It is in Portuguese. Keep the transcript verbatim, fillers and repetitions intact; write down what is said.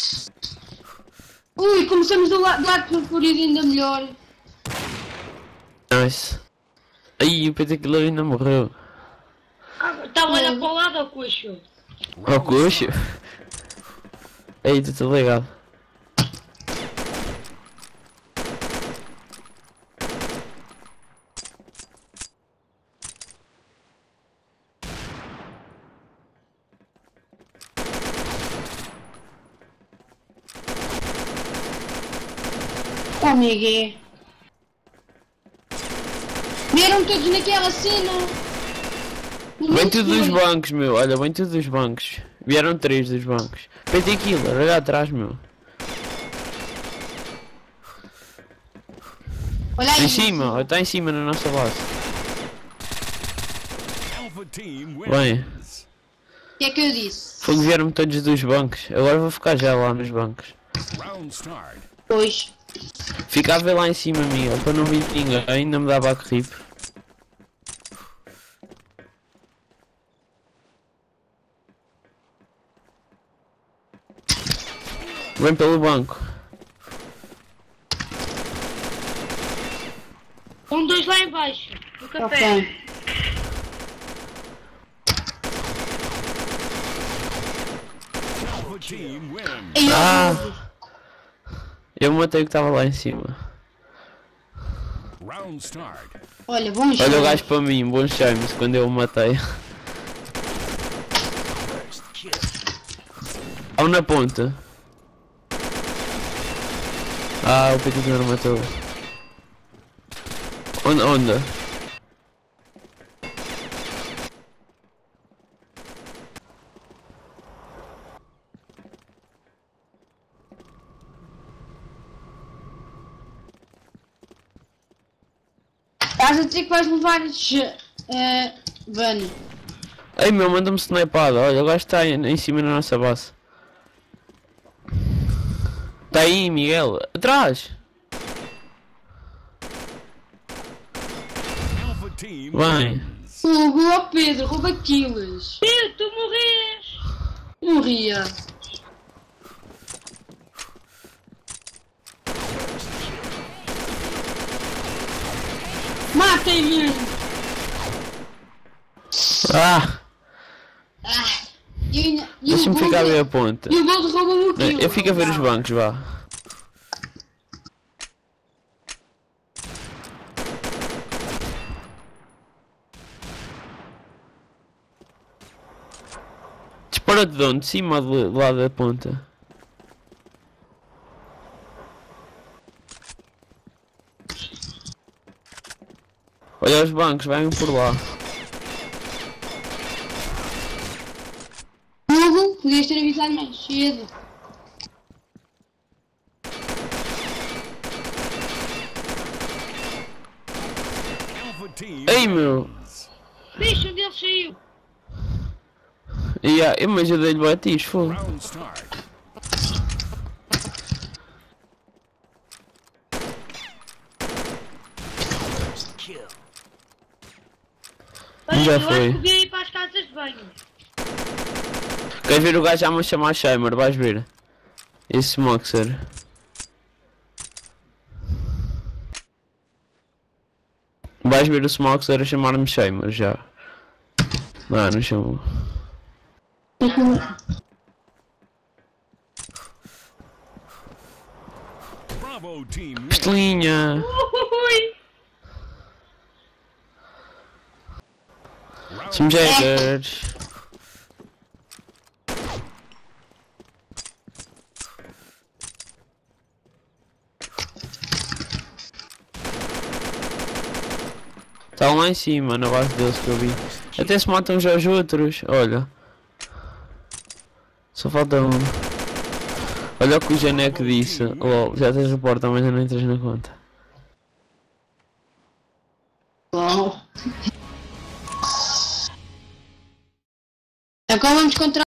Ui, começamos do lado, do lado preferido ainda melhor. Nice. Aí o P T Killer ainda morreu. Está a olhar para o lado ao coxo. Ao coxo? Aí, tu tá ligado. Oh, Miguel. Vieram todos naquela cena. Vem tudo dos bancos, meu. Olha, vem tudo dos bancos. Vieram três dos bancos. P T Killer, olha atrás, meu. Olha aí. Em cima, está em cima na nossa base. Bem. O que é que eu disse? Foi que vieram todos dos bancos. Agora vou ficar já lá nos bancos. Pois. Fica a ver lá em cima, Miguel, para não vir ninguém. Ainda me dá back rip. Vem pelo banco. Um, dois lá em baixo. No café. Ok. Ei, eu- Ah! Eu matei o que estava lá em cima. Olha, vamos Olha o ver. gajo para mim, bons times, quando eu o matei. Ao na ponta. Ah, o P T não matou. Onde? Onde? Estás a dizer que vais levar uh, Vani. Ei meu, manda-me snipada. Olha, o gajo está em, em cima da nossa base. Está aí, Miguel. Atrás! Bem. Hugo, oh Pedro, rouba kills. Pedro, tu morres! Morria. Matem-me! Ah! Ah, e ainda- e o Deixa-me Gold- ficar a ver a ponta. E o Gold rouba-me o kill. Eu fico a ver os bancos, vá. Dispara de onde? De cima ou de lá da ponta? Olha os bancos, venham por lá. Hugo, podias ter avisado mais cedo. Ei meu! Bicho, onde ele saiu? Yeah, eu me ajudei-lhe batis, fogo. Olha, Já eu foi. acho que devia ir para as casas de banho. Queres ver o gajo a me chamar Shimer? Vais ver. Esse Moxer. Vais ver o Smoxer a chamar-me Shimer já. Não, não chamou. Pistolinha! Ui! Some Jaggers! Estão lá em cima, na base deles que eu vi. Até se matam já os outros, olha. Só falta um. Olha o que o Janek disse. Oh, já tens o porta, mas ainda não entras na conta. Bom. Agora vamos contra